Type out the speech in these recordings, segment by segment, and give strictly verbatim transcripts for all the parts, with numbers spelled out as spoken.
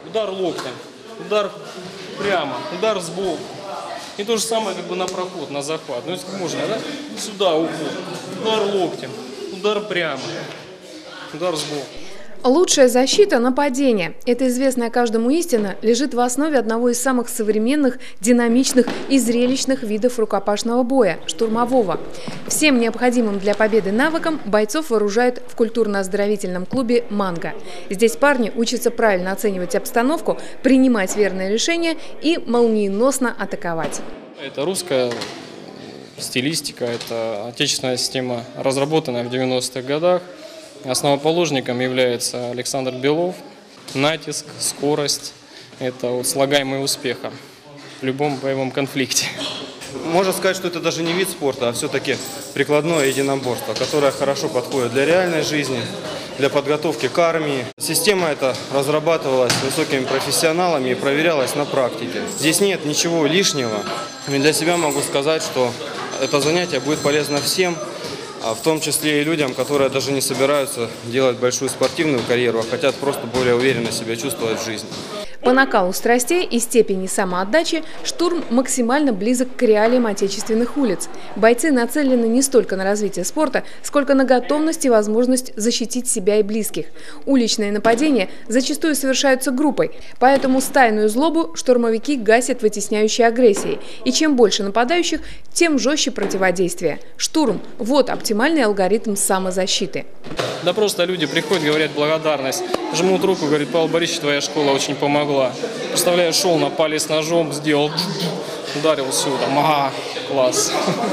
удар локтем, удар прямо, удар сбоку. И то же самое как бы на проход, на захват. Ну, если можно, да? Сюда уход, удар локтем, удар прямо, удар сбоку. Лучшая защита – нападение. Эта известная каждому истина лежит в основе одного из самых современных, динамичных и зрелищных видов рукопашного боя – штурмового. Всем необходимым для победы навыкам бойцов вооружают в культурно-оздоровительном клубе «Манго». Здесь парни учатся правильно оценивать обстановку, принимать верные решения и молниеносно атаковать. Это русская стилистика, это отечественная система, разработанная в девяностых годах. Основоположником является Александр Белов. Натиск, скорость – это вот слагаемые успеха в любом боевом конфликте. Можно сказать, что это даже не вид спорта, а все-таки прикладное единоборство, которое хорошо подходит для реальной жизни, для подготовки к армии. Система эта разрабатывалась высокими профессионалами и проверялась на практике. Здесь нет ничего лишнего. И для себя могу сказать, что это занятие будет полезно всем, в том числе и людям, которые даже не собираются делать большую спортивную карьеру, а хотят просто более уверенно себя чувствовать в жизни. По накалу страстей и степени самоотдачи штурм максимально близок к реалиям отечественных улиц. Бойцы нацелены не столько на развитие спорта, сколько на готовность и возможность защитить себя и близких. Уличные нападения зачастую совершаются группой, поэтому стайную злобу штурмовики гасят вытесняющей агрессией. И чем больше нападающих, тем жестче противодействие. Штурм – вот оптимальный алгоритм самозащиты. Да просто люди приходят, говорят благодарность, жмут руку, говорят: Павел Борисович, твоя школа очень помогла. Представляю, шел, напали с ножом, сделал, ударил сюда. Ага, класс.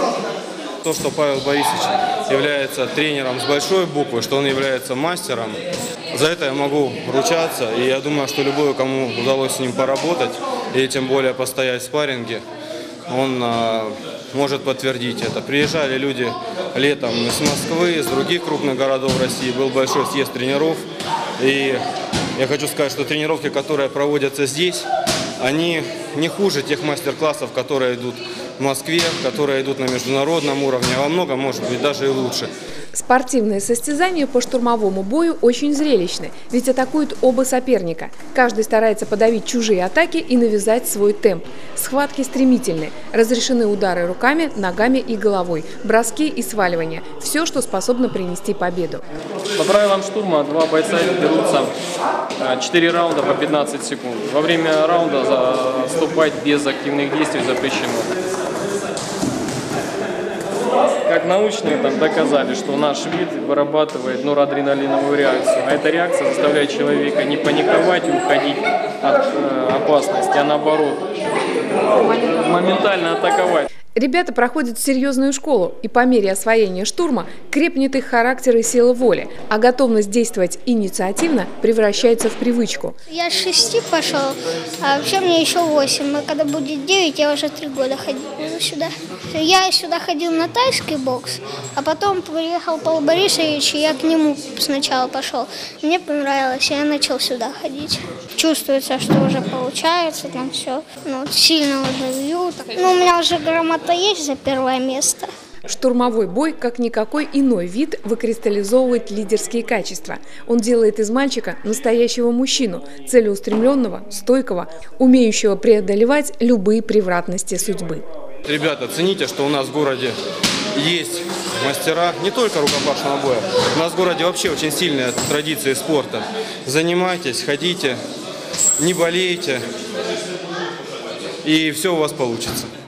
То, что Павел Борисович является тренером с большой буквы, что он является мастером, за это я могу ручаться. И я думаю, что любой, кому удалось с ним поработать, и тем более постоять в спарринге, он а, может подтвердить это. Приезжали люди летом из Москвы, из других крупных городов России. Был большой съезд тренеров. И я хочу сказать, что тренировки, которые проводятся здесь, они не хуже тех мастер-классов, которые идут в Москве, которые идут на международном уровне, а во многом, может быть, даже и лучше. Спортивные состязания по штурмовому бою очень зрелищны, ведь атакуют оба соперника. Каждый старается подавить чужие атаки и навязать свой темп. Схватки стремительны. Разрешены удары руками, ногами и головой, броски и сваливания. Все, что способно принести победу. По правилам штурма два бойца берутся четыре раунда по пятнадцать секунд. Во время раунда вступать без активных действий запрещено. Как научные там доказали, что наш вид вырабатывает норадреналиновую реакцию. А эта реакция заставляет человека не паниковать и уходить от э, опасности, а наоборот, моментально атаковать. Ребята проходят серьезную школу, и по мере освоения штурма крепнет их характер и сила воли, а готовность действовать инициативно превращается в привычку. Я с шести пошел, а вообще мне еще восемь. А когда будет девять, я уже три года ходить буду сюда. Я сюда ходил на тайский бокс, а потом приехал Павел Борисович, и я к нему сначала пошел. Мне понравилось, и я начал сюда ходить. Чувствуется, что уже получается, там все. Ну, сильно уже бью. Ну, у меня уже грамота есть за первое место. Штурмовой бой, как никакой иной вид, выкристаллизовывает лидерские качества. Он делает из мальчика настоящего мужчину, целеустремленного, стойкого, умеющего преодолевать любые превратности судьбы. Ребята, цените, что у нас в городе есть мастера не только рукопашного боя. У нас в городе вообще очень сильные традиции спорта. Занимайтесь, ходите, не болейте, и все у вас получится.